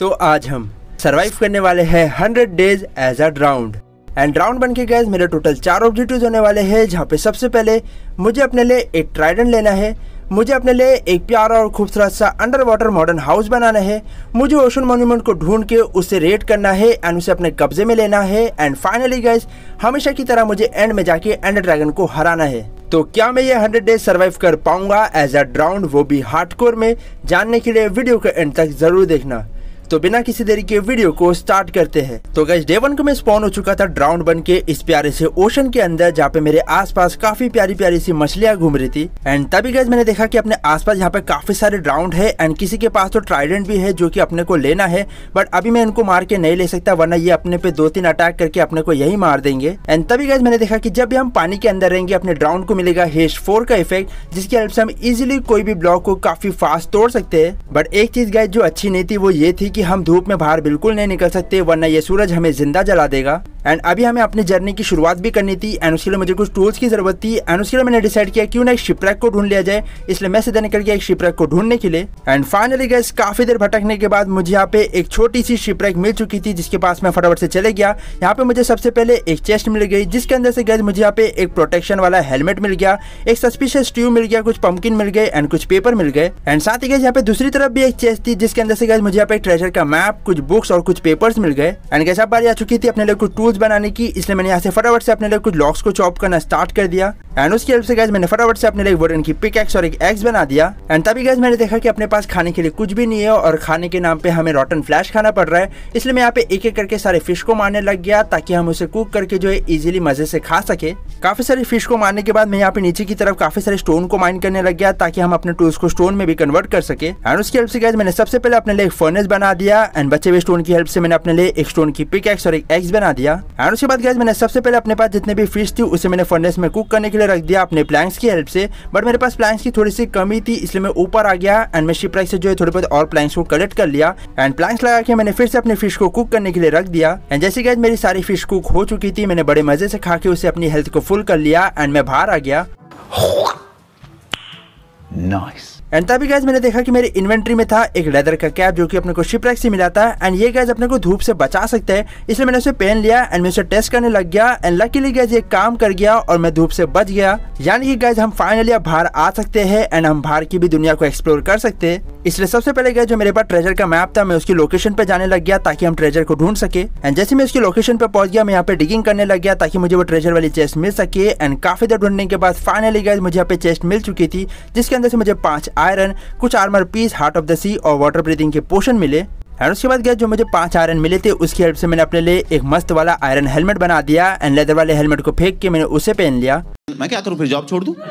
तो आज हम सरवाइव करने वाले हैं 100 days as a drowned. And drowned बन के गैस मेरे टोटल 4 ऑब्जेक्टिव्स होने वाले हैं, जहाँ पे सबसे पहले मुझे अपने लिए एक ट्राइडेंट लेना है, मुझे अपने लिए एक प्यारा और खूबसूरत सा अंडर वाटर मॉडर्न हाउस बनाना है, मुझे ओशन मॉन्यूमेंट को ढूंढ के उससे रेड करना है एंड उसे अपने कब्जे में लेना है। एंड फाइनली गाइस हमेशा की तरह मुझे एंड में जाके एंडर ड्रैगन को हराना है। तो क्या मैं ये 100 डेज सर्वाइव कर पाऊंगा एज अ ड्राउन्ड, वो भी हार्डकोर में? जानने के लिए वीडियो के एंड तक जरूर देखना। तो बिना किसी देरी के वीडियो को स्टार्ट करते हैं। तो गाइस डे 1 को मैं स्पॉन हो चुका था ड्राउन्ड बन के इस प्यारे से ओशन के अंदर, जहाँ पे मेरे आसपास काफी प्यारी प्यारी सी मछलियां घूम रही थी। एंड तभी गाइस मैंने देखा कि अपने आसपास यहाँ पे काफी सारे ड्राउन्ड है एंड किसी के पास तो ट्राइडेंट भी है जो कि अपने को लेना है, बट अभी मैं इनको मार के नहीं ले सकता, वरना ये अपने पे 2-3 अटैक करके अपने को यही मार देंगे। एंड तभी गाइस मैंने देखा कि जब भी हम पानी के अंदर रहेंगे अपने ड्राउन्ड को मिलेगा हेस्ट 4 का इफेक्ट, जिसकी हेल्प से हम इजिली कोई भी ब्लॉक को काफी फास्ट तोड़ सकते हैं। बट एक चीज गाइस जो अच्छी नहीं थी वो ये थी कि हम धूप में बाहर बिल्कुल नहीं निकल सकते, वरना ये सूरज हमें जिंदा जला देगा। एंड अभी हमें अपनी जर्नी की शुरुआत भी करनी थी एंड उसके लिए मुझे कुछ टूल्स की जरूरत थी। एंड उसके लिए मैंने डिसाइड किया क्यों ना एक शिपरेक को ढूंढ लिया जाए, इसलिए मैं सीधा निकल गया एक शिपरेक को ढूंढने के लिए। एंड फाइनली गाइस काफी देर भटकने के बाद मुझे यहाँ पे एक छोटी सी शिपरेक मिल चुकी थी, जिसके पास मैं फटाफट से चले गया। यहाँ पे मुझे सबसे पहले एक चेस्ट मिल गई, जिसके अंदर से गाइस मुझे यहाँ पे एक प्रोटेक्शन वाला हेलमेट मिल गया, एक सस्पिशियस ट्यूब मिल गया, कुछ पंपकिन मिल गए एंड कुछ पेपर मिल गए। एंड साथ ही गाइस यहाँ पे दूसरी तरफ भी एक चेस्ट थी, जिसके अंदर से गाइस मुझे यहाँ पे ट्रेजर का मैप, कुछ बुक्स और कुछ पेपर्स मिल गए। एंड गाइस अब बारी आ चुकी थी अपने लिए कुछ टूल्स बनाने की, इसलिए मैंने यहाँ से फटाफट से अपने लिए कुछ लॉक्स को चॉप करना स्टार्ट कर दिया। एंड उसकी हेल्प से गाइस मैंने फटाफट से अपने लिए वुडन की पिकैक्स और एक एक्स बना दिया। एंड तभी गाइस मैंने देखा कि अपने पास खाने के लिए कुछ भी नहीं है और खाने के नाम पे हमें रॉटन फ्लैश खाना पड़ रहा है, इसलिए मैं यहाँ पे एक एक करके सारे फिश को मारने लग गया ताकि हम उसे कुक करके जो है इजीली मजे से खा सके। काफी सारी फिश को मारने के बाद मैं यहाँ पे नीचे की तरफ काफी सारे स्टोन को माइन करने लग गया ताकि हम अपने टूल्स को स्टोन में भी कन्वर्ट कर सके। एंड उसकी हेल्प से गाइस मैंने सबसे पहले अपने लिए एक फर्नेस बना दिया एंड बचे हुए स्टोन की हेल्प से मैंने अपने लिए एक स्टोन की पिकैक्स और एक एक्स बना दिया। एंड उसके बाद गाइस मैंने सबसे पहले अपने पास जितने भी फिश थी उसे मैंने फर्नेस में कुक करने के लिए रख दिया अपने प्लैंक्स की हेल्प से, बट मेरे पास प्लैंक्स की थोड़ी सी कमी थी, इसलिए मैं ऊपर आ गया एंड मैं शिपरेक से जो है थोड़े बहुत और प्लैंक्स को कलेक्ट कर लिया। एंड प्लैंक्स लगा के मैंने फिर से अपने फिश को कुक करने के लिए रख दिया। एंड जैसे गाइस मेरी सारी फिश कुक हो चुकी थी, मैंने बड़े मजे से खा के उसे अपनी हेल्थ को फुल कर लिया एंड मैं बाहर आ गया। नाइस। एंड तभी गाइस मैंने देखा कि मेरे इन्वेंट्री में था एक लेदर का कैप जो कि अपने को शिपरेक से मिला था एंड ये गाइस अपने को धूप से बचा सकता है, इसलिए मैंने उसे पहन लिया एंड मैं उसे टेस्ट करने लग गया। एंड लकीली गाइस ये काम कर गया और मैं धूप से बच गया, यानी कि गाइस हम फाइनली अब बाहर आ सकते हैं एंड हम बाहर की भी दुनिया को एक्सप्लोर कर सकते हैं। इसलिए सबसे पहले गाइस जो मेरे पास ट्रेजर का मैप था मैं उसकी लोकेशन पे जाने लग गया ताकि हम ट्रेजर को ढूंढ सके। एंड जैसे मैं उसकी लोकेशन पे पहुंच गया मैं यहाँ पे डिगिंग करने लग गया ताकि मुझे वो ट्रेजर वाली चेस्ट मिल सके। एंड काफी देर ढूंढने के बाद फाइनली गाइस मुझे यहाँ पे चेस्ट मिल चुकी थी, जिसके अंदर से मुझे 5 आयरन, कुछ armour piece, heart of the sea और वाटर ब्रीथिंग के पोशन मिले। एंड उसके बाद गया जो मुझे 5 आयरन मिले थे उसकी हेल्प से मैंने अपने लिए एक मस्त वाला आयरन हेलमेट बना दिया एंड लेदर वाले हेलमेट को फेंक के मैंने उसे पहन लिया। मैं क्या करूं, फिर जॉब छोड़ दूं?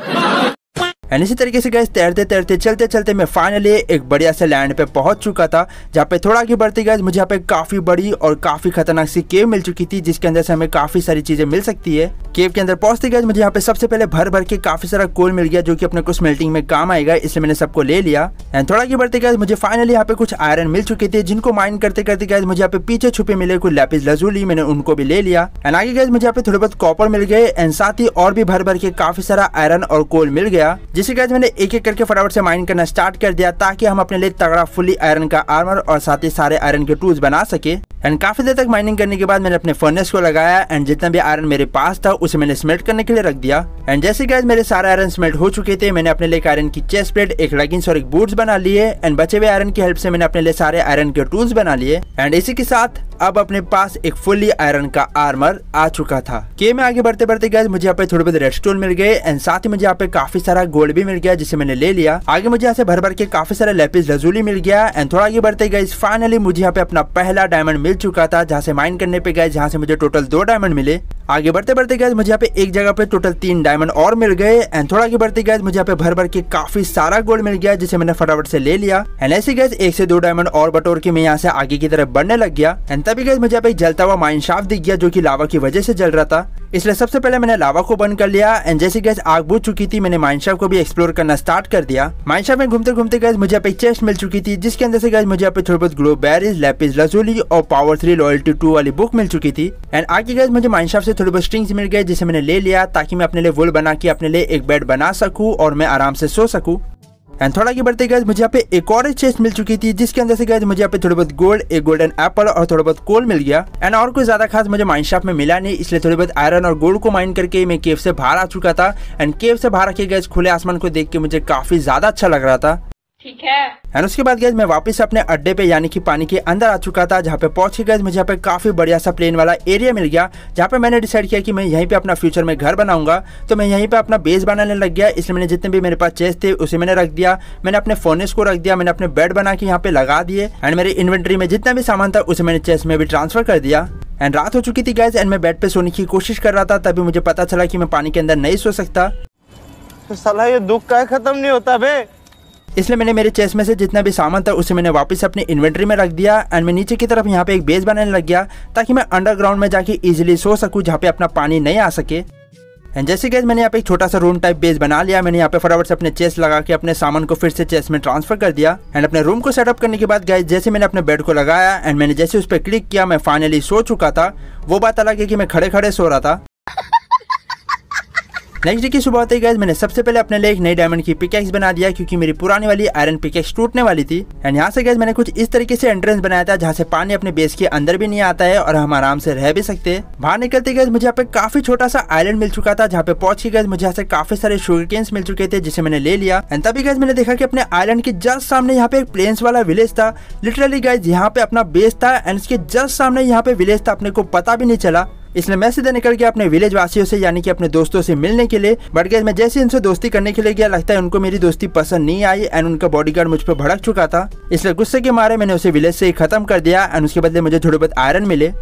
एंड इसी तरीके से गाइस तैरते तैरते चलते चलते मैं फाइनली एक बढ़िया से लैंड पे पहुंच चुका था, जहाँ पे थोड़ा आगे बढ़ते गाइस मुझे यहाँ पे काफी बड़ी और काफी खतरनाक सी केव मिल चुकी थी, जिसके अंदर से हमें काफी सारी चीजें मिल सकती है। केव के अंदर पहुंचते गाइस मुझे यहाँ पे सबसे पहले भर भर के काफी सारा कोल मिल गया जो कि अपने को स्मेल्टिंग में काम आएगा, इसलिए मैंने सबको ले लिया। एंड थोड़ा आगे बढ़ते गाइस मुझे फाइनली यहाँ पे कुछ आयरन मिल चुके थे, जिनको माइन करते करते गाइस मुझे यहाँ पे पीछे छुपे मिले कुछ लैपिस लजूली, मैंने उनको भी ले लिया। एंड आगे गाइस मुझे यहाँ पे थोड़े बहुत कॉपर मिल गए एंड साथ ही और भी भर भर के काफी सारा आयरन और कोल मिल गया, जिसे गाइस मैंने एक एक करके फटाफट से माइन करना स्टार्ट कर दिया ताकि हम अपने लिए तगड़ा फुली आयरन का आर्मर और साथ ही सारे आयरन के टूल्स बना सके। एंड काफी देर तक माइनिंग करने के बाद मैंने अपने फर्नेस को लगाया एंड जितना भी आयरन मेरे पास था उसे मैंने स्मेल्ट करने के लिए रख दिया। एंड जैसे गाइस मेरे सारे आयरन स्मेल्ट हो चुके थे, मैंने अपने लिए एक आयरन की चेस्ट प्लेट, एक लेगिंग्स और एक बूट्स बना लिए। एंड बचे हुए आयरन की हेल्प से मैंने अपने लिए सारे आयरन के टूल्स बना लिए। एंड इसी के साथ अब अपने पास एक फुली आयरन का आर्मर आ चुका था। के में आगे बढ़ते बढ़ते गाइस मुझे यहाँ पे थोड़े बहुत रेडस्टोन मिल गए एंड साथ ही मुझे यहाँ पे काफी सारा गोल्ड भी मिल गया, जिसे मैंने ले लिया। आगे मुझे यहाँ से भर भर के काफी सारे लैपिस लजूली मिल गया। एंड थोड़ा आगे बढ़ते गाइस फाइनली मुझे यहाँ पे अपना पहला डायमंड मिल चुका था, जहाँ से माइन करने पे गाइस जहाँ से मुझे टोटल 2 डायमंड मिले। आगे बढ़ते बढ़ते गाइस मुझे यहाँ पे एक जगह पे टोटल 3 डायमंड और मिल गए। एंड थोड़ा आगे बढ़ते गाइस मुझे यहाँ पे भर भर के काफी सारा गोल्ड मिल गया, जिसे मैंने फटाफट से ले लिया। एंड ऐसे गाइस 1 से 2 डायमंड और बटोर के मैं यहाँ से आगे की तरफ बढ़ने लग गया। एंड तभी गाइस मुझे यहाँ पे जलता हुआ माइन शाफ्ट दिख गया जो कि लावा की वजह से जल रहा था, इसलिए सबसे पहले मैंने लावा को बंद कर लिया। एंड जैसे गैस आग बुझ चुकी थी, मैंने माइनशाफ्ट को भी एक्सप्लोर करना स्टार्ट कर दिया। माइनशाफ्ट में घूमते घूमते गैस मुझे यहाँ पे चेस्ट मिल चुकी थी, जिसके अंदर से गैस मुझे यहाँ पे थोड़ी बहुत ग्लो बेरीज, लैपिस लजूली और पावर 3 लॉयल्टी 2 वाली बुक मिल चुकी थी। एंड आगे गैस मुझे माइनशाफ्ट से थोड़ी बहुत स्ट्रिंग्स मिल गए, जिसे मैंने ले लिया ताकि मैं अपने लिए वुल बना के अपने लिए एक बेड बना सकूं और मैं आराम से सो सकूं। एंड थोड़ा आगे बढ़ते गए मुझे यहाँ पे एक और चेस्ट मिल चुकी थी, जिसके अंदर से गए मुझे यहाँ पे थोड़ी बहुत गोल्ड, एक गोल्डन एप्पल और थोड़ा बहुत कोल मिल गया। एंड और कोई ज्यादा खास मुझे माइनशाफ्ट में मिला नहीं, इसलिए थोड़ी बहुत आयरन और गोल्ड को माइन करके मैं केव से बाहर आ चुका था। एंड केव से बाहर आके गए खुले आसमान को देख के मुझे काफी ज्यादा अच्छा लग रहा था। ठीक है। एंड उसके बाद गए मैं वापस अपने अड्डे पे यानी कि पानी के अंदर आ चुका था, जहाँ पे पहुंच के गए मुझे यहाँ पे काफी बढ़िया सा प्लेन वाला एरिया मिल गया, जहाँ पे मैंने डिसाइड किया कि मैं यहीं पे अपना फ्यूचर में घर बनाऊंगा। तो मैं यहीं पे अपना बेस बनाने लग गया, इसलिए मैंने जितने भी मेरे पास चेस्ट थे उसे मैंने रख दिया, मैंने अपने फोनेस को रख दिया, मैंने अपने बेड बना के यहाँ पे लगा दिए। एंड मेरे इन्वेंट्री में जितना भी सामान था उसे मैंने चेस्ट में भी ट्रांसफर कर दिया। एंड रात हो चुकी थी गाइस, एंड मैं बेड पे सोने की कोशिश कर रहा था, तभी मुझे पता चला कि मैं पानी के अंदर नहीं सो सकता। तो साला ये दुख का खत्म नहीं होता बे। इसलिए मैंने मेरे चेस्ट में से जितना भी सामान था उसे मैंने वापस अपने इन्वेंट्री में रख दिया। एंड मैं नीचे की तरफ यहाँ पे एक बेस बनाने लग गया, ताकि मैं अंडरग्राउंड में जाके इजीली सो सकूँ, जहाँ पे अपना पानी नहीं आ सके। एंड जैसे गैस मैंने यहाँ पे एक छोटा सा रूम टाइप बेस बना लिया, मैंने यहाँ पे फटाफट से अपने चेस्ट लगा के अपने सामान को फिर से चेस्ट में ट्रांसफर कर दिया। एंड अपने रूम को सेटअप करने के बाद गैस जैसे मैंने अपने बेड को लगाया एंड मैंने जैसे उस पर क्लिक किया, मैं फाइनली सो चुका था। वो बात अलग है कि मैं खड़े खड़े सो रहा था। नेक्स्ट डे की सुबह होते ही गाइस मैंने सबसे पहले अपने लिए एक नई डायमंड की पिकैक्स बना दिया, क्योंकि मेरी पुरानी वाली आयरन पिकैक्स टूटने वाली थी। एंड यहाँ से गाइस मैंने कुछ इस तरीके से एंट्रेंस बनाया था, जहाँ से पानी अपने बेस के अंदर भी नहीं आता है और हम आराम से रह भी सकते हैं। बाहर निकलते गाइस मुझे यहाँ पे काफी छोटा सा आइलैंड मिल चुका था, जहाँ पे पहुंच के गाइस मुझे यहाँ से काफी सारे शुगर केन्स मिल चुके थे, जिसे मैंने ले लिया। एंड तभी गाइस मैंने देखा कि अपने आइलैंड के जस्ट सामने यहाँ पे एक प्लेन्स वाला विलेज था। लिटरली गाइस यहाँ पे अपना बेस था एंड उसके जस्ट सामने यहाँ पे विलेज था, अपने को पता भी नहीं चला। इसलिए मैं सीधे निकल गया अपने विलेज वासियों से यानी कि अपने दोस्तों से मिलने के लिए। बट गाइस मैं जैसे उनसे दोस्ती करने के लिए गया, लगता है उनको मेरी दोस्ती पसंद नहीं आई एंड उनका बॉडीगार्ड मुझ पर भड़क चुका था। इसलिए गुस्से के मारे मैंने उसे विलेज से ही खत्म कर दिया एंड उसके बदले मुझे थोड़े बहुत आयरन मिले।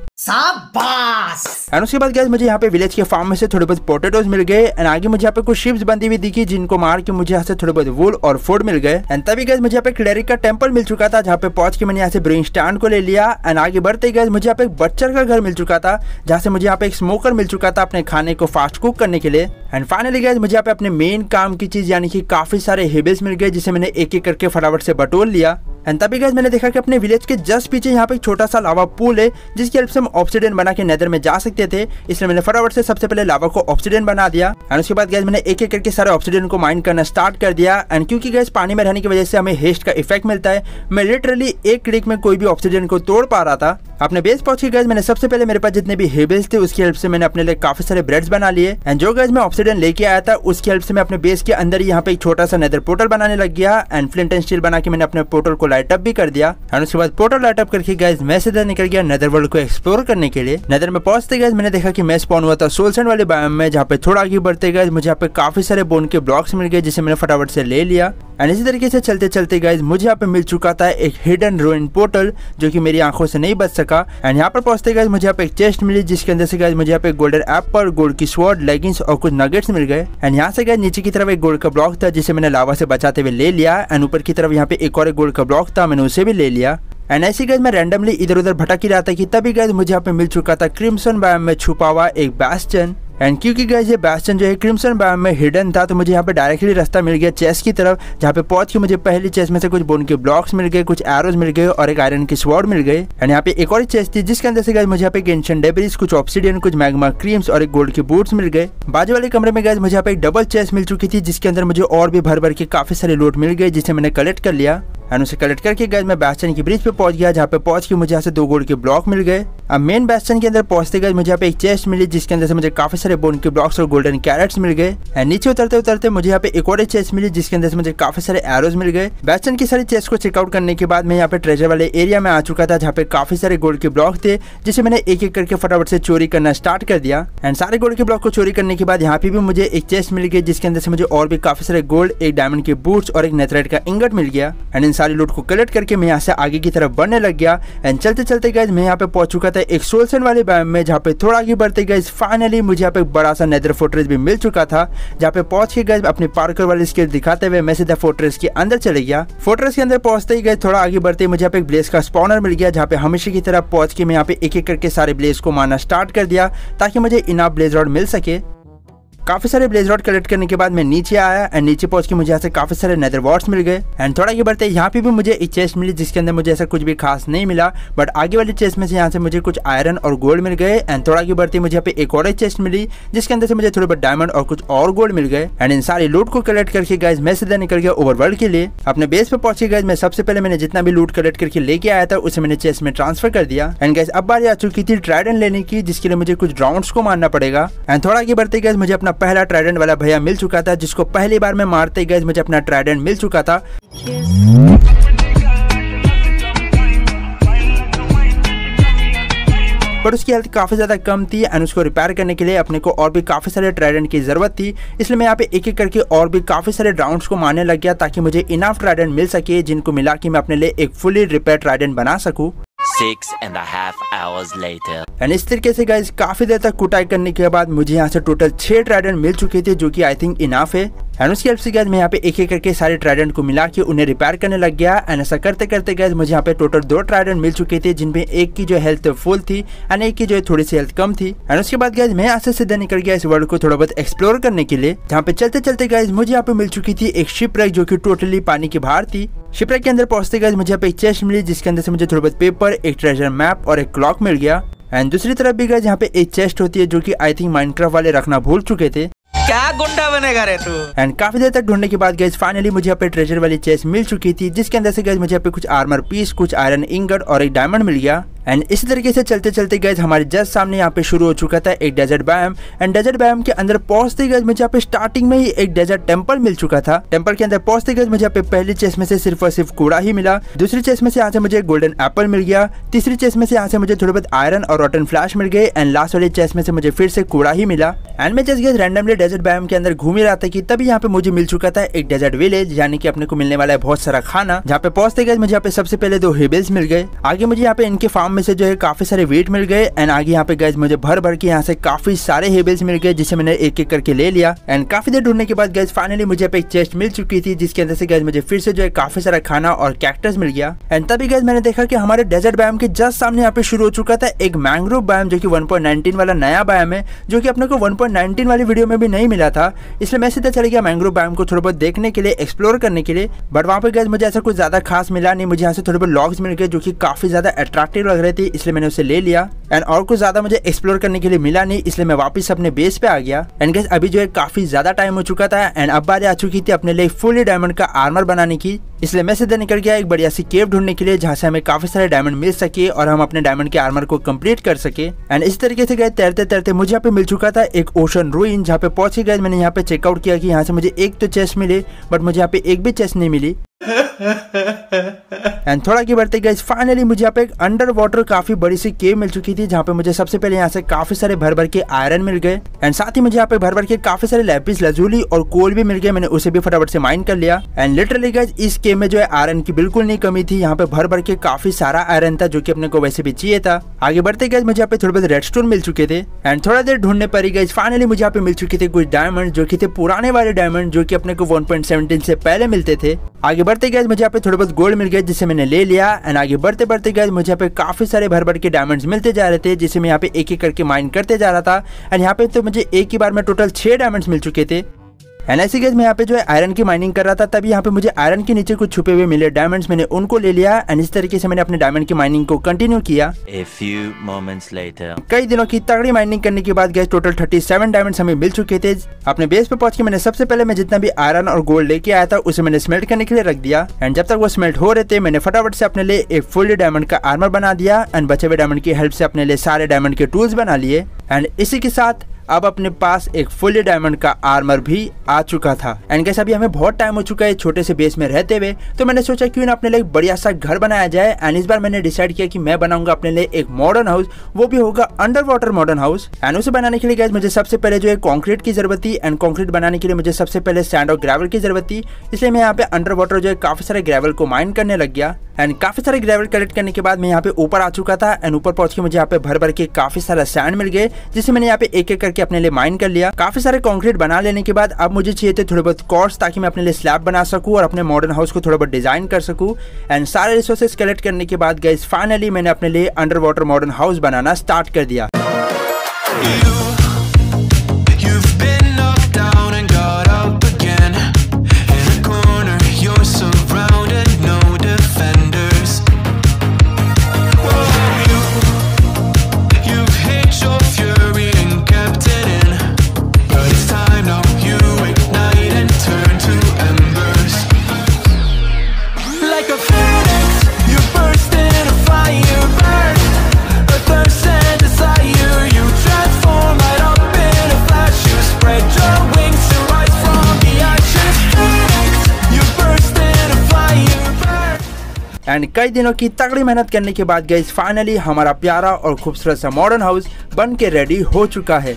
शाबाश। एंड उसके बाद गाइस मुझे यहाँ पे विलेज के फार्म में से थोड़े बहुत पोटैटोज मिल गए एंड आगे मुझे यहाँ पे कुछ शिप्स बंधी हुई दिखी, जिनको मार के मुझे यहाँ से थोड़े बहुत वूल और फूड मिल गए। एंड तभी गाइस मुझे यहाँ पे क्लेरिक का टेंपल मिल चुका था, जहाँ पे पहुंच के मैंने यहाँ से ब्रूइंग स्टैंड को ले लिया। एंड आगे बढ़ते गाइस मुझे यहाँ पे एक बच्चर का घर मिल चुका था, जहाँ से मुझे यहाँ पे एक स्मोकर मिल चुका था अपने खाने को फास्ट कुक करने के लिए। एंड फाइनली गाइस मुझे यहाँ पे अपने मेन काम की चीज यानी कि काफी सारे हेबल्स मिल गए, जिसे मैंने एक एक करके फटाफट से बटोर लिया। एंड तभी गाइस मैंने देखा कि अपने विलेज के जस्ट पीछे यहाँ पे एक छोटा सा लावा पूल है, जिसकी हेल्प से हम ऑब्सिडियन बना के नेदर में जा सकते थे। इसलिए मैंने फटाफट से सबसे पहले लावा को ऑब्सिडियन बना दिया एंड उसके बाद गाइस मैंने एक एक करके सारे ऑब्सिडियन को माइन करना स्टार्ट कर दिया। एंड क्योंकि गाइस पानी में रहने की वजह से हमें हेस्ट का इफेक्ट मिलता है, मैं लिटरली एक क्लिक में कोई भी ऑब्सिडियन को तोड़ पा रहा था। अपने बेस पहुंच के गाइस मैंने सबसे पहले मेरे पास जितने भी हेबल्स थे उसकी हेल्प से मैंने अपने लिए काफी सारे ब्रेड्स बना लिए। एंड जो गाइस मैं ऑब्सिडियन लेके आया था उसकी हेल्प से मैं अपने बेस के अंदर यहाँ पे एक छोटा सा नेदर पोर्टल बनाने लग गया। एंड फ्लिंट एंड स्टील बना के मैंने अपने पोर्टल को लाइट अप भी कर दिया। एंड उसके बाद पोर्टल लाइट अप करके गाइस मैं सीधा निकल गया नेदर वर्ल्ड को एक्सप्लोर करने के लिए। नेदर में पहुंचते गाइस मैंने देखा कि मैं स्पॉन हुआ था सोल सैंड वाले बायोम में, जहाँ पे थोड़ा आगे बढ़ते गाइस मुझे यहाँ पे काफी सारे बोन के ब्लॉक्स मिल गए, जिसे मैंने फटाफट से ले लिया। एंड इसी तरीके से चलते चलते गाइस मुझे यहाँ पे मिल चुका था एक हिडन रूइन पोर्टल, जो कि मेरी आंखों से नहीं बच सका। एंड यहाँ पर पहुंचते गाइस मुझे यहाँ पे एक चेस्ट मिली, जिसके अंदर से गाइस मुझे यहाँ पे गोल्डन एप्पल, गोल्ड की स्वॉर्ड, लेगिंग्स और कुछ नगेट्स मिल गए। एंड यहाँ से गाइस नीचे की तरफ एक गोल्ड का ब्लॉक था, जिसे मैंने लावा से बचाते हुए ले लिया। एंड ऊपर की तरफ यहाँ पे एक और गोल्ड का ब्लॉक था, मैंने उसे भी ले लिया। एंड ऐसी गाइस मैं रैंडमली इधर उधर भटक ही रहा था कि तभी गाइस मुझे यहाँ पे मिल चुका था क्रिम्सन बायोम में छुपा हुआ एक बैस्टियन। एंड क्योंकि गाइस ये बैस्टियन जो है क्रिम्सन बायोम में हिडन था, तो मुझे यहाँ पे डायरेक्टली रास्ता मिल गया चेस्ट की तरफ, जहाँ पे पहुंच के मुझे पहली चेस्ट में से कुछ बोन के ब्लॉक्स मिल गए, कुछ एरोज मिल गए और एक आयरन की स्वॉर्ड मिल गई। एंड यहाँ पे एक और चेस्ट थी, जिसके अंदर से गाइस मुझे यहाँ पे एंशिएंट डेब्रिस, कुछ ऑब्सिडियन, कुछ मैग्मा क्रीम्स और एक गोल्ड के बूट्स मिल गए। बाजू वाले कमरे में गाइस मुझे यहाँ पे एक डबल चेस्ट मिल चुकी थी, जिसके अंदर मुझे और भी भर भर के काफी सारे लूट मिल गए, जिसे मैंने कलेक्ट कर लिया। एंड उसे कलेक्ट करके गाइस मैं बैस्टियन की ब्रिज पे पहुंच गया, जहाँ पे पहुंच के मुझे यहाँ से 2 गोल्ड के ब्लॉक मिल गए। अब मेन बैस्टियन के अंदर पहुंचते गाइस मुझे यहाँ पे एक चेस्ट मिली, जिसके अंदर से मुझे काफी सारे बोन के ब्लॉक्स और गोल्डन कैरेट्स मिल गए। एंड नीचे उतरते उतरते मुझे यहाँ पे एक और चेस्ट मिली, जिसके अंदर से मुझे काफी सारे एरोज मिल गए। बैस्टियन की सारी चेस्ट को चेकआउट करने के बाद मैं यहाँ पे ट्रेजर वाले एरिया में आ चुका था, जहाँ पे काफी सारे गोल्ड के ब्लॉक थे, जिसे मैंने एक एक करके फटाफट से चोरी करना स्टार्ट कर दिया। एंड सारे गोल्ड के ब्लॉक को चोरी करने के बाद यहाँ पे भी मुझे एक चेस्ट मिल गई, जिसके अंदर से मुझे और भी काफी सारे गोल्ड, एक डायमंड के बूट्स और एक नेथराइट का इंगट मिल गया। एंड इन सारी लूट को कलेक्ट करके मैं यहाँ से आगे की तरफ बढ़ने लग गया। एंड चलते चलते गाइस मैं यहाँ पे पहुंच चुका था एक सोल सैंड वाले बायोम में, जहाँ पे थोड़ा आगे बढ़ते गाइस फाइनली मुझे यहाँ पे एक बड़ा सा नेदर फोर्ट्रेस भी मिल चुका था, जहाँ पे पहुंच के गाइस अपने पार्कर वाली स्किल दिखाते हुए मैं सीधा फोर्ट्रेस के अंदर चले गया। फोर्ट्रेस के अंदर पहुंचते ही गाइस थोड़ा आगे बढ़ते मुझे यहाँ पे एक ब्लेज का स्पॉनर मिल गया, जहाँ पे हमेशा की तरफ पहुंच के मैं यहाँ पे एक एक करके सारे ब्लेज को मारना स्टार्ट कर दिया, ताकि मुझे इनफ ब्लेज रॉड मिल सके। काफी सारे ब्लेज रॉड कलेक्ट करने के बाद मैं नीचे आया एंड नीचे पहुंच के मुझे यहाँ से काफी सारे नेदर वॉर्ड्स मिल गए एंड थोड़ा आगे बढ़ते यहाँ पे भी मुझे एक चेस्ट मिली जिसके अंदर मुझे ऐसा कुछ भी खास नहीं मिला, बट आगे वाली चेस्ट में से यहाँ से मुझे कुछ आयरन और गोल्ड मिल गए एंड थोड़ा आगे बढ़ते मुझे यहाँ पे एक और चेस्ट मिली जिसके अंदर से मुझे थोड़े बहुत डायमंड और कुछ और गोल्ड मिल गए एंड इन सारी लूट को कलेक्ट करके गाइस मैं सीधा निकल गया ओवरवर्ल्ड के लिए। अपने बेस पे पहुंचे गाइस मैं सबसे पहले मैंने जितना भी लूट कलेक्ट करके लेके आया था उसे मैंने चेस्ट में ट्रांसफर कर दिया एंड गाइस अब बारी आ चुकी थी ट्राइडेंट लेने की जिसके लिए मुझे कुछ राउंड्स को मारना पड़ेगा एंड थोड़ा आगे बढ़ते गाइस मुझे अपना पहला ट्राइडेंट वाला भैया मिल चुका था जिसको पहली बार मैं मारते गाइस मुझे अपना ट्राइडेंट मिल चुका था। पर उसकी हेल्थ काफी ज्यादा कम थी एंड उसको रिपेयर करने के लिए अपने को और भी काफी सारे ट्राइडेंट की जरूरत थी, इसलिए मैं यहाँ पे एक एक करके और भी काफी सारे राउंड्स को मारने लग गया ताकि मुझे इनफ ट्राइडेंट मिल सके जिनको मिला कि मैं अपने लिए एक फुली रिपेयर ट्राइडेंट बना सकूं। 6.5 hours later. एंड इस तरीके से गाइस काफी देर तक कुटाई करने के बाद मुझे यहाँ से टोटल 6 ट्राइडेंट मिल चुके थे जो कि आई थिंक इनफ है एंड उसकी हेल्प से गाइस मैं यहाँ पे एक एक करके सारे ट्राइडेंट को मिला के उन्हें रिपेयर करने लग गया एंड ऐसा करते करते गाइस मुझे यहाँ पे टोटल 2 ट्राइडेंट मिल चुके थे जिनमें एक की जो हेल्थ फुल थी एंड एक की जो थोड़ी सी हेल्थ कम थी एंड उसके बाद गाइस मैं यहाँ से सीधा निकल गया इस वर्ल्ड को थोड़ा बहुत एक्सप्लोर करने के लिए, जहाँ पे चलते चलते गाइस मुझे यहाँ पे मिल चुकी थी एक शिपरेक जो की टोटली पानी के बाहर थी। शिपरेक के अंदर पहुंचते गाइस मुझे यहाँ पे एक चेस्ट मिली जिसके अंदर से मुझे थोड़ा बहुत पेपर, एक ट्रेजर मैप और एक क्लॉक मिल गया एंड दूसरी तरफ भी गाइस यहाँ पे एक चेस्ट होती है जो कि आई थिंक माइनक्राफ्ट वाले रखना भूल चुके थे। क्या गुंडा बनेगा रे तू। एंड काफी देर तक ढूंढने के बाद गाइस फाइनली मुझे यहाँ पे ट्रेजर वाली चेस्ट मिल चुकी थी जिसके अंदर से गाइस मुझे यहाँ पे कुछ आर्मर पीस, कुछ आयरन इंगट और एक डायमंड मिल गया एंड इसी तरीके से चलते चलते गाइस हमारे जस्ट सामने यहाँ पे शुरू हो चुका था एक desert biome and desert biome के अंदर पहुंचते गाइस मुझे यहाँ पे स्टार्टिंग में ही एक डेजर्ट टेंपल मिल चुका था। टेंपल के अंदर पहुंचते गाइस मुझे यहाँ पे पहली चेस्ट में से सिर्फ और सिर्फ कूड़ा ही मिला, दूसरी चेस्ट में से यहाँ से मुझे गोल्डन एप्पल मिल गया, तीसरी चेस्ट में से यहाँ से मुझे थोड़े बहुत आयरन और रॉटन फ्लैश मिल गए एंड लास्ट वाली चेस्ट में से मुझे फिर से कूड़ा ही मिला एंड मैं just guys randomly desert biome के अंदर घूम ही रहा था कि तभी यहाँ पे मुझे मिल चुका था एक डेजर्ट विलेज यानी कि अपने को मिलने वाला है बहुत सारा खाना, जहाँ पे पहुंचते गाइस मुझे यहाँ पे सबसे पहले 2 हेबल्स मिल गए, आगे मुझे यहाँ पे इनके फार्म में से जो है काफी सारे वेट मिल गए एंड आगे यहाँ पे गाइस मुझे भर भर के यहाँ से काफी सारे हेबल्स मिल गए जिसे मैंने एक एक करके ले लिया एंड काफी देर ढूंढने के बाद गाइस फाइनली मुझे यहाँ पे एक चेस्ट मिल चुकी थी जिसके अंदर से गाइस मुझे फिर से जो है काफी सारा खाना और कैक्टस मिल गया एंड तभी गाइस मैंने देखा कि हमारे डेजर्ट बायोम के जस्ट सामने यहाँ पे शुरू हो चुका था एक मैंग्रोव बायोम जो कि 1.19 वाला नया बायोम है जो कि अपने को 1.19 वाली वीडियो में भी नहीं मिला था, इसलिए मैं सीधा चल गया मैंग्रोव बायोम को थोड़ा बहुत देखने के लिए, एक्सप्लोर करने के लिए, बट वहाँ पे गाइस मुझे ऐसा कुछ ज्यादा खास मिला नहीं। मुझे यहाँ से थोड़े बहुत लॉग्स मिल गए जो कि काफी ज्यादा अट्रैक्टिव लग रहे थे, इसलिए मैंने उसे ले लिया एंड और कुछ ज्यादा मुझे एक्सप्लोर करने के लिए मिला नहीं, इसलिए मैं वापस अपने बेस पे आ गया एंड गाइस अभी जो है काफी ज्यादा टाइम हो चुका था एंड अब बारी आ चुकी थी अपने लिए फुली डायमंड का आर्मर बनाने की, इसलिए मैं सीधा निकल गया एक बढ़िया सी केव ढूंढने के लिए जहाँ से हमें काफी सारे डायमंड मिल सके और हम अपने डायमंड के आर्मर को कंप्लीट कर सके एंड इस तरीके से गए तैरते तैरते मुझे यहाँ पे मिल चुका था एक ओशन रूइन, जहाँ पे पहुंच के गए मैंने यहाँ पे चेकआउट किया कि यहाँ से मुझे एक तो चेस्ट मिले बट मुझे यहाँ पे एक भी चेस्ट नहीं मिली एंड थोड़ा आगे बढ़ते गए फाइनली मुझे यहाँ पे एक अंडर वाटर काफी बड़ी सी केव मिल चुकी थी जहाँ पे मुझे सबसे पहले यहाँ से काफी सारे भर भर के आयरन मिल गए एंड साथ ही मुझे यहाँ पे भर भर के काफी सारे लैपिस लजूली और कोल भी मिल गए, मैंने उसे भी फटाफट से माइन कर लिया एंड लिटरली गाइस इस केव में जो है आयरन की बिल्कुल नहीं कमी थी, यहाँ पे भर भर के काफी सारा आयरन था जो कि अपने को वैसे भी चाहिए था। आगे बढ़ते गए मुझे यहाँ पे थोड़े बहुत रेडस्टोन मिल चुके थे एंड थोड़ा देर ढूंढने पर ही गाइस फाइनली मुझे यहाँ पे मिल चुके थे कुछ डायमंड जो कि थे पुराने वाले डायमंड जो कि अपने को 1.17 से पहले मिलते थे। आगे बढ़ते गए मुझे यहाँ पे थोड़े बहुत गोल्ड मिल गए जिसे मैंने ले लिया एंड आगे बढ़ते बढ़ते गए मुझे यहाँ पे काफी सारे भर भर के डायमंड्स मिलते जा रहे थे जिसे मैं यहाँ पे एक एक करके माइन करते जा रहा था एंड यहाँ पे तो मुझे एक ही बार में टोटल 6 डायमंड्स मिल चुके थे एंड ऐसे गैस मैं यहाँ पे जो है आयरन की माइनिंग कर रहा था, तभी यहाँ पे मुझे आयरन के नीचे कुछ छुपे हुए मिले डायमंड्स, मैंने उनको ले लिया एंड इस तरीके से मैंने अपने डायमंड की माइनिंग को कंटिन्यू किया। A few moments later. कई दिनों की तगड़ी माइनिंग करने के बाद गैस टोटल 37 डायमंड्स हमें मिल चुके थे। अपने बेस पे पहुंच के मैंने सबसे पहले मैं जितना भी आयरन और गोल्ड लेके आया था उसे मैंने स्मेल्ट करने के लिए रख दिया एंड जब तक वो स्मेल्ट हो रहे थे मैंने फटाफट से अपने लिए एक फुल डायमंड का आर्मर बना दिया एंड बचे हुए डायमंड की हेल्प से अपने लिए सारे डायमंड के टूल्स बना लिए एंड इसी के साथ अब अपने पास एक फुली डायमंड का आर्मर भी आ चुका था। एंड गैस अभी हमें बहुत टाइम हो चुका है छोटे से बेस में रहते हुए, तो मैंने सोचा क्यों ना अपने लिए एक बढ़िया सा घर बनाया जाए एंड इस बार मैंने डिसाइड किया कि मैं बनाऊंगा अपने लिए एक मॉडर्न हाउस, वो भी होगा under water modern house. And उसे बनाने के लिए गैस मुझे सबसे पहले जो है कंक्रीट की जरूरत थी एंड कंक्रीट बनाने के लिए मुझे सबसे पहले सैंड और ग्रेवल की जरूरत थी, इसलिए मैं यहाँ पे अंडर वाटर जो है काफी सारे ग्रेवल को माइन करने लग गया एंड काफी सारे ग्रेवल कलेक्ट करने के बाद मैं यहाँ पे ऊपर आ चुका था एंड ऊपर पहुंच के मुझे यहाँ पे भर भर के काफी सारा सैंड मिल गए जिसे मैंने यहाँ पे एक एक करके अपने लिए माइन कर लिया। काफी सारे कंक्रीट बना लेने के बाद अब मुझे चाहिए थे थोड़े बहुत कॉर्ड्स ताकि मैं अपने लिए स्लैब बना सकूं और अपने मॉडर्न हाउस को थोड़ा बहुत डिजाइन कर सकूं एंड सारे रिसोर्सेज कलेक्ट करने के बाद गाइस फाइनली मैंने अपने लिए अंडर वाटर मॉडर्न हाउस बनाना स्टार्ट कर दिया। एंड कई दिनों की तगड़ी मेहनत करने के बाद गाइस फाइनली हमारा प्यारा और खूबसूरत सा मॉडर्न हाउस बन के रेडी हो चुका है।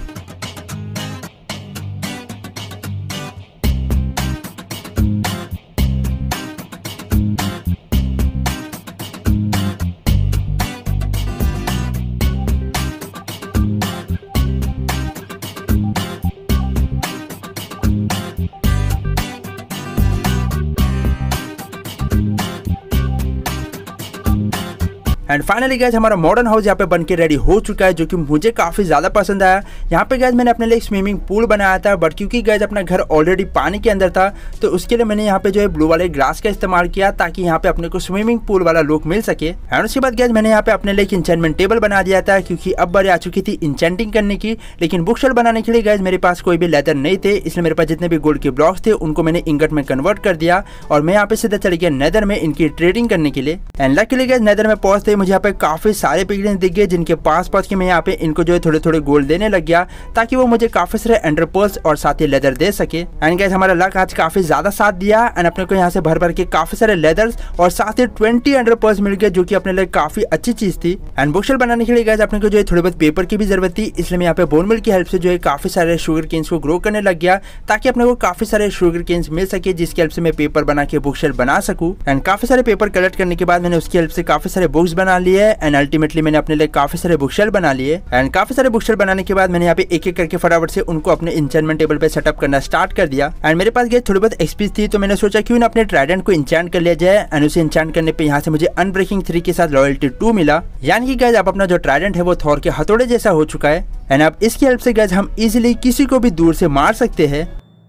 एंड फाइनली गाइज हमारा मॉडर्न हाउस यहाँ पे बन के रेडी हो चुका है, जो कि मुझे काफ़ी ज़्यादा पसंद आया। यहाँ पे गाइज मैंने अपने लिए एक स्विमिंग पूल बनाया था, बट क्योंकि गाइज अपना घर ऑलरेडी पानी के अंदर था तो उसके लिए मैंने यहाँ पे जो है ब्लू वाले ग्रास का इस्तेमाल किया ताकि यहाँ पे अपने को स्विमिंग पूल वाला लुक मिल सके। एंड उसके बाद गाइज मैंने यहाँ पे अपने लिए एक इंचेंटमेंट टेबल बना दिया था, क्योंकि अब बारी आ चुकी थी इंचेंटिंग करने की। लेकिन बुक शेल्फ बनाने के लिए गाइज मेरे पास कोई भी लेदर नहीं थे, इसलिए मेरे पास जितने भी गोल्ड के ब्लॉक्स थे उनको मैंने इंगट में कन्वर्ट कर दिया और मैं यहाँ पे सीधा चले गया नेदर में इनकी ट्रेडिंग करने के लिए। एंड लकीली गाइज नेदर में पहुंचते मुझे यहाँ पे काफी सारे पिगलिन्स दिख गए, जिनके पास पहुंच के मैं यहाँ पे इनको जो है थोड़े थोड़े गोल्ड देने लग गया ताकि वो मुझे काफी सारे एंडर पर्ल्स और साथ ही लेदर दे सके। एंड गाइस हमारा लक आज काफी ज्यादा साथ दिया एंड अपने को यहाँ से भर भर के काफी सारे लेदर्स और साथ ही 20 एंडर पर्ल्स मिल गए, जो कि अपने लिए काफी अच्छी चीज थी। एंड बुक शेल्फ बनाने के लिए गाइस अपने को जो है थोड़ी बहुत पेपर की भी जरूरत थी, इसलिए मैं यहाँ पे बोन मिल की हेल्प से जो है काफी सारे शुगर केन्स को ग्रो करने लग गया ताकि अपने को काफी सारे शुगर केन्स मिल सके, जिसकी हेल्प से मैं पेपर बना के बुक शेल्फ बना सकूं। एंड काफी सारे पेपर कलेक्ट करने के बाद मैंने उसकी हेल्प से काफी सारे बुक्स बना लिए एंड अल्टीमेटली मैंने अपने लिए काफी सारे बुक शेल्फ बना लिए। एंड काफी सारे बुक शेल्फ बनाने के बाद मैंने यहाँ पे एक एक करके फटाफट से उनको अपने इंचेंटमेंट टेबल पे सेटअप करना स्टार्ट कर दिया। एंड मेरे पास ये थोड़ी बहुत एक्सपीज थी तो मैंने सोचा क्यों ना अपने ट्राइडेंट को इंचेंट कर लिया जाए। एंड उसे इंचेंट करने पे यहाँ से मुझे अनब्रेकिंग 3 के साथ लॉयल्टी 2 मिला, यानी कि गाइस अब अपना जो ट्राइडेंट है वो थॉर के हथौड़े जैसा हो चुका है। एंड अब इसकी हेल्प से गाइस हम इजिली किसी को भी दूर से मार सकते हैं।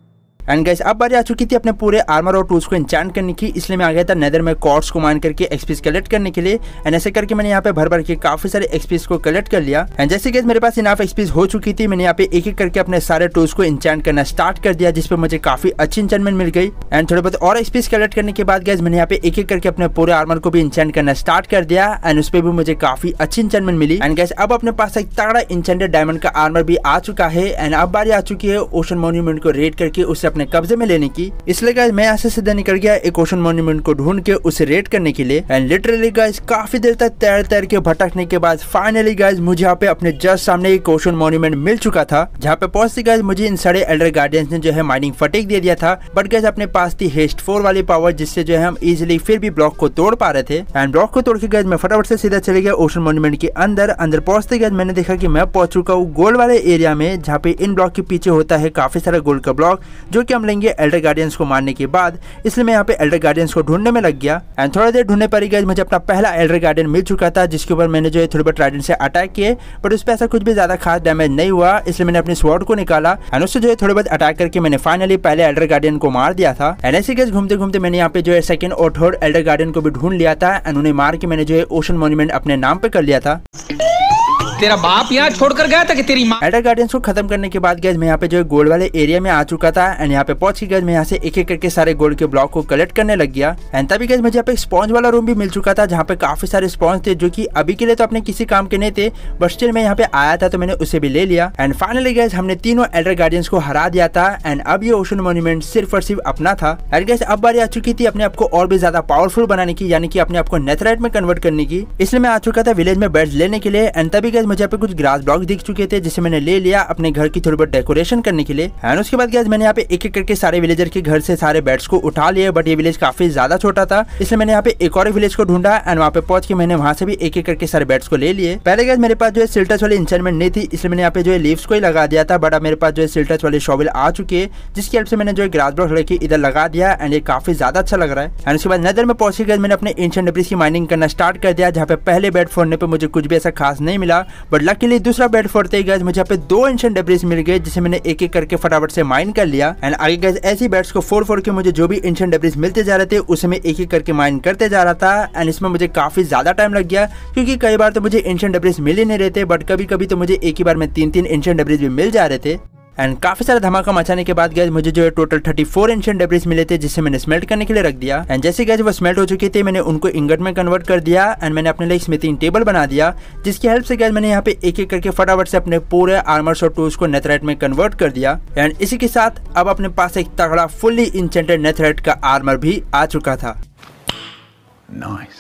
एंड गाइस अब बारी आ चुकी थी अपने पूरे आर्मर और टूल्स को इंचेंट करने की, इसलिए मैं आ गया था नेदर में कॉर्ड्स को माइन करके एक्सपीज कलेक्ट करने के लिए। एंड ऐसे करके मैंने यहाँ पे भर भर के काफी सारे एक्सपीज को कलेक्ट कर लिया। एंड जैसे गाइस मेरे पास इनफ एक्सपीज हो चुकी थी, मैंने यहाँ पे एक एक करके अपने सारे टूल्स को इंचेंट करना स्टार्ट कर दिया, जिसपे मुझे काफी अच्छी इंचेंटमेंट मिल गई। एंड थोड़े बहुत और एक्सपीज कलेक्ट करने के बाद गाइस मैंने यहाँ पे एक एक करके अपने पूरे आर्मर को भी इंचेंट करना स्टार्ट कर दिया एंड उस पर भी मुझे काफी अच्छी इंचेंटमेंट मिली। एंड गाइस अब अपने पास एक तगड़ा इंचेंटेड डायमंड का आर्मर भी आ चुका है। एंड अब बारी आ चुकी है ओशन मॉन्यूमेंट को रेड करके उसे अपने कब्जे में लेने की, इसलिए गाइस मैं यहाँ से सीधा निकल गया एक ओशन मॉन्यूमेंट को ढूंढ के उसे रेड करने के लिए। एंड लिटरली गाइस काफी देर तक तैर तैर के भटकने के बाद फाइनली गाइस मुझे यहाँ पे अपने जस्ट सामने एक ओशन मॉन्यूमेंट मिल चुका था, जहाँ पे पहुंचते गाइस मुझे इन सारे एल्डर गार्डियंस ने जो है माइनिंग फटीक दे दिया था। बट गाइस अपने पास थी हेस्ट 4 वाली पावर, जिससे जो है हम इजिली फिर भी ब्लॉक को तोड़ पा रहे थे। एंड ब्लॉक को तोड़ के गाइस मैं फटाफट से सीधा चले गया ओशन मॉन्यूमेंट के अंदर पहुंचते गाइस मैंने देखा कि मैं पहुंच चुका हूँ गोल्ड वाले एरिया में, जहाँ पे इन ब्लॉक के पीछे होता है काफी सारा गोल्ड का ब्लॉक, जो कि हम लेंगे एल्डर गार्डियंस को मारने के बाद। इसलिए मैं यहाँ पे एल्डर गार्डियंस को ढूंढने में लग गया। एंड थोड़ा देर ढूंढने पर ही गाइस मुझे अपना पहला एल्डर गार्डियन मिल चुका था, जिसके ऊपर मैंने जो है थोड़ी बहुत ट्राइडेंट से अटैक किए, बट उस पर ऐसा कुछ भी ज्यादा खास डैमेज नहीं हुआ, इसलिए मैंने अपने स्वॉर्ड को निकाला एंड उससे जो है थोड़े बहुत अटैक करके मैंने फाइनली पहले एल्डर गार्डियन को मार दिया था। एंड ऐसे गाइस घूमते घूमते मैंने यहाँ पे जो है सेकंड और थर्ड एल्डर गार्डियन को भी ढूंढ लिया था एंड उन्हें मार के मैंने जो है ओशन मॉन्यूमेंट अपने नाम पे कर लिया था। तेरा बाप यहाँ छोड़कर गया था कि तेरी माँ। एल्डर गार्डियंस को खत्म करने के बाद गाइस मैं यहाँ पे जो है गोल्ड वाले एरिया में आ चुका था एंड यहाँ पे पहुंच के गाइस मैं यहाँ से एक एक करके सारे गोल्ड के ब्लॉक को कलेक्ट करने लग गया। एंड तभी गाइस मुझे यहाँ पे स्पॉन्ज वाला रूम भी मिल चुका था, जहाँ पे काफी सारे स्पॉन्ज थे, जो कि अभी के लिए तो अपने किसी काम के नहीं थे, बट स्टिल मैं यहाँ पे आया था तो मैंने उसे भी ले लिया। एंड फाइनली गाइस हमने तीनों एल्डर गार्डियंस को हरा दिया था एंड अब ये ओशन मॉन्यूमेंट सिर्फ और सिर्फ अपना था। एंड गाइस अब बारी आ चुकी थी अपने आप को और भी ज्यादा पावरफुल बनाने की, यानी कि अपने आप को नेथराइट में कन्वर्ट करने की, इसलिए मैं आ चुका था विलेज में बेड्स लेने के लिए। एंड तभी गाइस मुझे यहाँ पे कुछ ग्रास ब्लॉक दिख चुके थे, जिसे मैंने ले लिया अपने घर की थोड़ी बहुत डेकोरेशन करने के लिए। एंड उसके बाद गाइस मैंने यहाँ पे एक एक करके सारे विलेजर के घर से सारे बेड्स को उठा लिए, बट ये विलेज काफी ज्यादा छोटा था, इसलिए मैंने यहाँ पे एक और विलेज को ढूंढा एंड वहाँ पे पहुंच के मैंने वहाँ से भी एक एक करके सारे बेड्स को ले लिए। पहले गाइस मेरे पास जो है सिल्टच वाली इंचेंटमेंट नहीं थी, इसलिए मैंने यहाँ पे जो है लीव्स को ही लगा दिया था, बट अब मेरे पास जो है सिल्टच वाली शॉवेल आ चुकी है, जिसकी हेल्प से मैंने जो है ग्रास ब्लॉक लेके इधर लगा दिया एंड ये काफी ज्यादा अच्छा लग रहा है। एंड उसके बाद नेदर में पहुंच के मैंने अपने एंशिएंट डेब्रिस की माइनिंग करना स्टार्ट कर दिया, जहाँ पे पहले बेड फोड़ने पे मुझे कुछ भी ऐसा खास नहीं मिला, बट लकीली दूसरा बेड फोड़ते ही गाइस मुझे यहाँ पे 2 एंशिएंट डेब्रिस मिल गए, जिसे मैंने एक एक करके फटाफट से माइन कर लिया। एंड आगे गाइस ऐसी बेड्स को फोड़ के मुझे जो भी एंशिएंट डेब्रिस मिलते जा रहे थे उसे मैं एक एक करके माइन करते जा रहा था। एंड इसमें मुझे काफी ज्यादा टाइम लग गया, क्योंकि कई बार तो मुझे एंशिएंट डेब्रिस मिल ही नहीं रहे थे, बट कभी कभी तो मुझे एक ही बार में 3-3 एंशिएंट डेब्रिस भी मिल जा रहे थे। एंड काफी सारा धमाका मचाने के बाद गाइस मुझे जो है टोटल 34 एंशिएंट डेब्रिस मिले थे, जिसे मैंने स्मेल्ट करने के लिए रख दिया। एंड जैसे गाइस वो स्मेल्ट हो चुके थे मैंने उनको इंगट में कन्वर्ट कर दिया एंड मैंने अपने लिए स्मिथिंग टेबल बना दिया, जिसकी हेल्प से गाइस मैंने यहाँ पे एक एक करके फटाफट से अपने पूरे आर्मर्स और टूल्स को नेथराइट में कन्वर्ट कर दिया। एंड इसी के साथ अब अपने पास एक तगड़ा फुल्ली इंचेंटेड नेथराइट का आर्मर भी आ चुका था। Nice.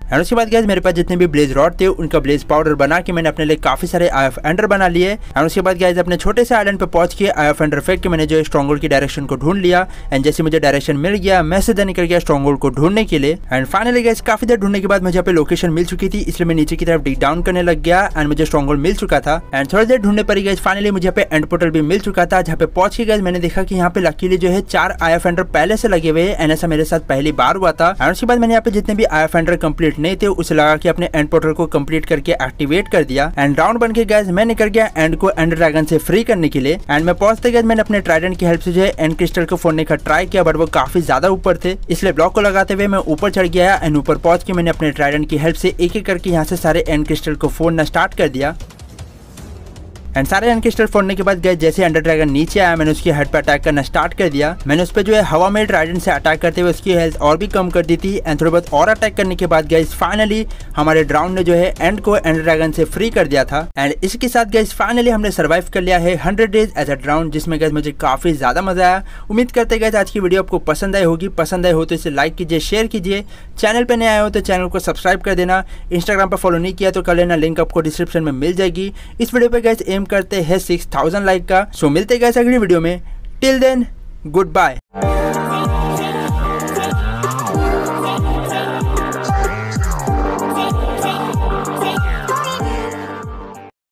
एंड उसके बाद गाइस मेरे पास जितने भी ब्लेज रॉड थे उनका ब्लेज पाउडर बना के मैंने अपने लिए काफी सारे आई ऑफ एंडर बना लिए। एंड उसके बाद गाइस अपने छोटे से आइलैंड पे पहुंच के आई ऑफ एंडर फेंक के मैंने जो स्ट्रॉन्ग होल्ड की डायरेक्शन को ढूंढ लिया। एंड जैसे मुझे डायरेक्शन मिल गया मैं सीधा निकल गया स्ट्रॉन्ग होल्ड को ढूंढने के लिए। एंड फाइनली गाइस काफी देर ढूंढने के बाद मुझे यहाँ पे लोकेशन मिल चुकी थी, इसलिए मैं नीचे की तरफ डिग डाउन करने लग गया एंड मुझे स्ट्रॉन्ग होल्ड मिल चुका था। एंड थोड़ी देर ढूंढने पर गाइस फाइनली मुझे यहाँ पे एंड पोर्टल भी मिल चुका था, जहाँ पे पहुंच के गाइस मैंने देखा कि यहाँ पे लकीली जो है 4 आई ऑफ एंडर पहले से लगे हुए हैं। ऐसा मेरे साथ पहली बार हुआ था। एंड उसके बाद मैंने यहाँ पे जितने भी आई ऑफ एंडर कंप्लीट नहीं थे उसे लगा के अपने एंड पोर्टल को कंप्लीट करके एक्टिवेट कर दिया। एंड राउंड बन के गाइस मैं निकल गया एंड को एंड ड्रैगन से फ्री करने के लिए। एंड मैं पहुंचते गाइस मैंने अपने ट्राइडेंट की हेल्प से जो है एंड क्रिस्टल को फोड़ने का ट्राई किया, बट वो काफी ज्यादा ऊपर थे, इसलिए ब्लॉक को लगाते हुए मैं ऊपर चढ़ गया। एंड ऊपर पहुंच के मैंने अपने ट्राइडेंट की हेल्प से एक एक करके यहाँ से सारे एंड क्रिस्टल को फोड़ना स्टार्ट कर दिया। एंड सारे एंड क्रिस्टल फोड़ने के बाद गाइस जैसे अंडर ड्रैगन नीचे आया मैंने उसकी हेड पे अटैक करना स्टार्ट कर दिया। मैंने उस पर जो है हवा में ट्राइडेंट से अटैक करते हुए उसकी हेल्थ और भी कम कर दी थी। एंड थोड़ी बहुत और अटैक करने के बाद गाइस फाइनली हमारे ड्राउन ने जो है एंड को एंड ड्रैगन से फ्री कर दिया था। एंड इसके साथ गाइस फाइनली हमने सर्वाइव कर लिया है 100 डेज एज अ ड्राउन, जिसमें गाइस मुझे काफी ज्यादा मजा आया। उम्मीद करते गाइस आज की वीडियो आपको पसंद आई होगी। पसंद आई हो तो इसे लाइक कीजिए, शेयर कीजिए। चैनल पे नए आए हो तो चैनल को सब्सक्राइब कर देना। इंस्टाग्राम पर फॉलो नहीं किया तो कर लेना, लिंक आपको डिस्क्रिप्शन में मिल जाएगी। इस वीडियो पे गाइस एम करते हैं 6000 लाइक का। सो मिलते गाइस अगली वीडियो में। Till then good bye.